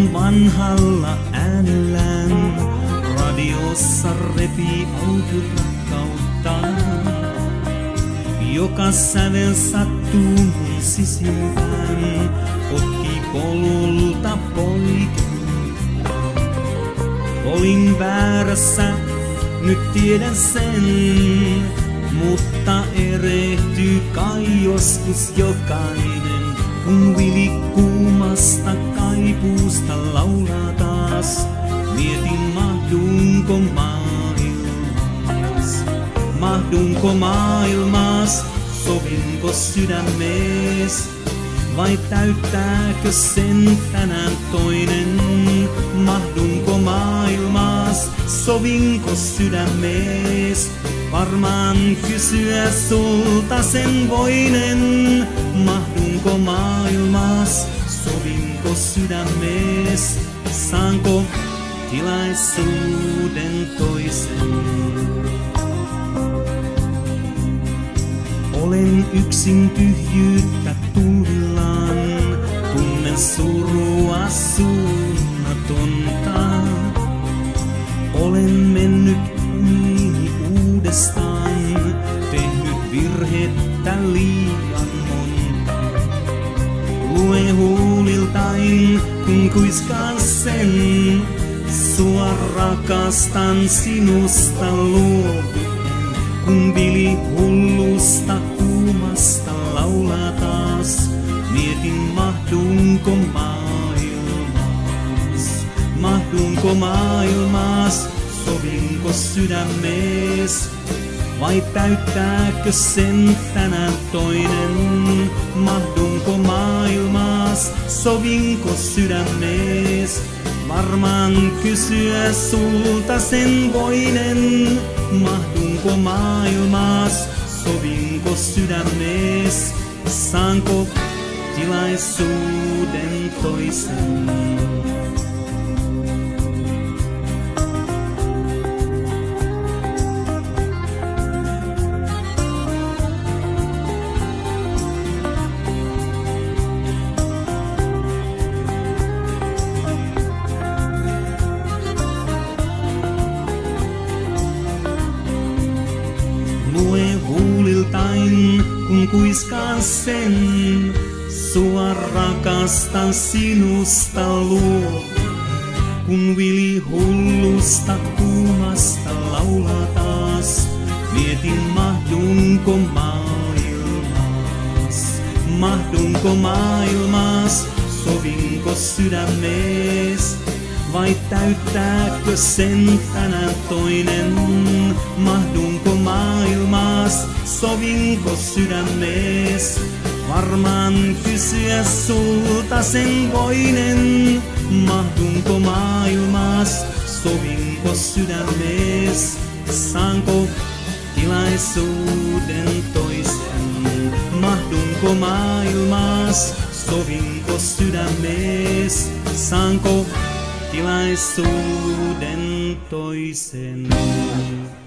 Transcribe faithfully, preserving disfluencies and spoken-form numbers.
hän vanhalla äänellään radiossa repii auki rakkauttaan. Joka sävel sattuu mun sisimpään, potki polulta poikki. Olin väärässä, nyt tiedän sen, mutta erehtyy kai joskus jokainen, kun vili kuumasta kaipuusta laulaa taas. Mietin, mahdunko maailmaas, mahdunko maailmaas, sovinko sydämees, vai täyttääkö sen tänään toinen? Mahdunko maailmaas, sovinko sydämees, varmaan kysyä sulta sen voinen. Mahdunko maailmaas, sovinko sydämees, saanko tilaisuuden toisen? Olen yksin tyhjyyttä tulvillaan, tunnen surua suunnatonta. Olen mennyt uniini uudestaan, tehnyt virhettä liian monta. Luen huuliltain, kun kuiskaan sen, sua rakastan, sinusta luovuten. Kun vili hullusta kuumasta laulaa taas, mietin, mahdunko maailmaas, mahdunko maailmaas, sovinko sydämees, vai täyttääkö sen tänään toinen? Mahdunko maailmaas, sovinko sydämees, varmaan kysyä sulta sen voinen. Mahdunko maailmaas, sovinko sydämees, saanko tilaisuuden toisen? Lue huuliltain, kun kuiskaan sen, sua rakastan, sinusta luovuten. Kun vili hullusta kuumasta laulaa taas, mietin, mahdunko maailmaas, mahdunko maailmaas, sovinko sydämees, vai täyttääkö sen tänään toinen? Mahdunko maailmaas, sovinko sydämees, varmaan kysyä sulta sen voinen. Mahdunko maailmaas, sovinko sydämees, saanko tilaisuuden toisen? Mahdunko maailmaas, sovinko sydämees, saanko tilaisuuden toisen?